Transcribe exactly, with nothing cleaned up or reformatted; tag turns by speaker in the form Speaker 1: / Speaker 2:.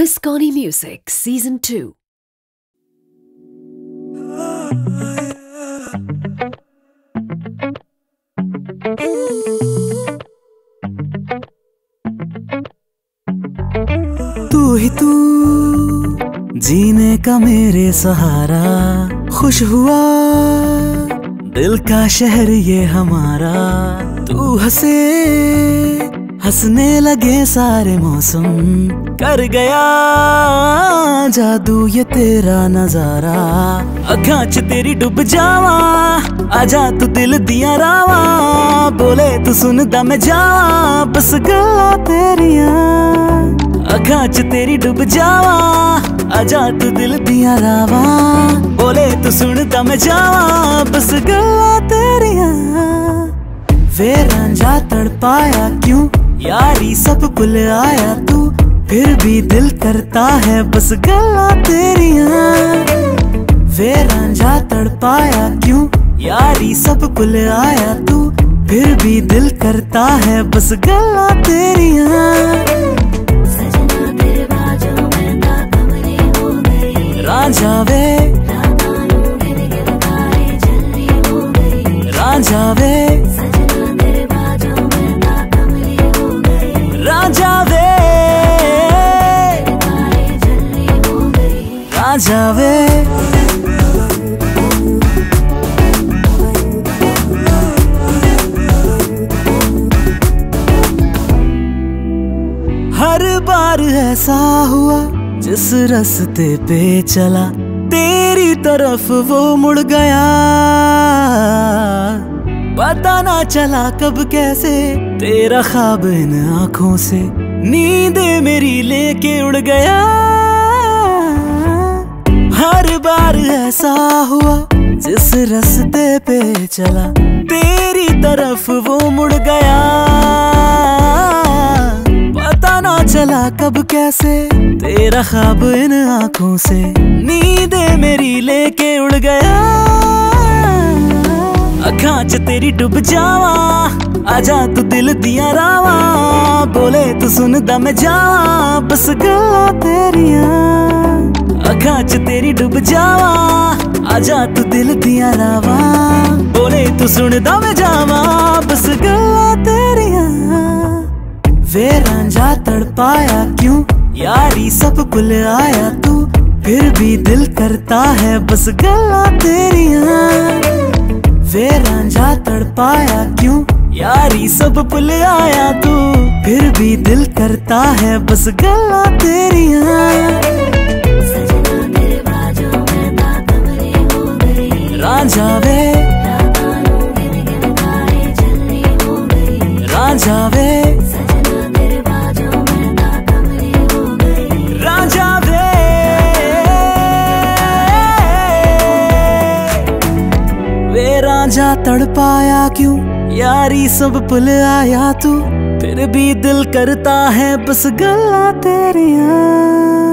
Speaker 1: Visconti Music Season two.
Speaker 2: तू ही तू जीने का मेरे सहारा, खुश हुआ दिल का शहर ये हमारा। तू हंसे हंसने लगे सारे मौसम, कर गया जादू ये तेरा नजारा। अखां च तेरी डुब जावा, आजा तू दिल दिया रावा। बोले तू सुनदा मैं जावा, बस गल्लां तेरियां। अखां च तेरी डुब जावा, आजा तू दिल दिया रावा। बोले तू सुनदा मैं जावा, बस गल्लां तेरियां। वे रांझा तड़पाया क्यों, यारी सब भुल आया तू, फिर भी दिल करता है बस गल्लां तेरियां। वे रांझा तड़पाया क्यों, यारी सब भुल आया तू, फिर भी दिल करता है बस गल्लां तेरियां। रांझा वे रांझा वे रांझा वे रांझा वे। हर बार ऐसा हुआ जिस रास्ते पे चला, तेरी तरफ वो मुड़ गया। पता ना चला कब कैसे तेरा ख्वाब इन आँखों से नींद मेरी लेके उड़ गया। हर बार ऐसा हुआ जिस रास्ते पे चला, तेरी तरफ वो मुड़ गया। पता ना चला कब कैसे तेरा ख्वाब इन आँखों से नींद मेरी लेके उड़ गया। अखां च तेरी डुब जावा, आजा तू दिल दिया रावा। बोले तू सुनदा मैं जावा, बस गल्लां तेरियां। अखां च तेरी डुब जावा, आजा तू दिल दिया रावा। बोले तू सुनदा मैं जावा, बस गल्लां तेरियां। वे रांझा तड़पाया क्यों, यारी सब भुल आया तू, फिर भी दिल करता है बस गल्लां तेरियां। वे रांझा तड़पाया क्यों, यारी सब भुल आया तू, फिर भी दिल करता है बस गल्लां तेरियां। रांझा वे रांझा वे रांझा वे। वे रांझा तड़पाया क्यों, यारी सब भुल आया तू, फिर भी दिल करता है बस गल्लां तेरियां।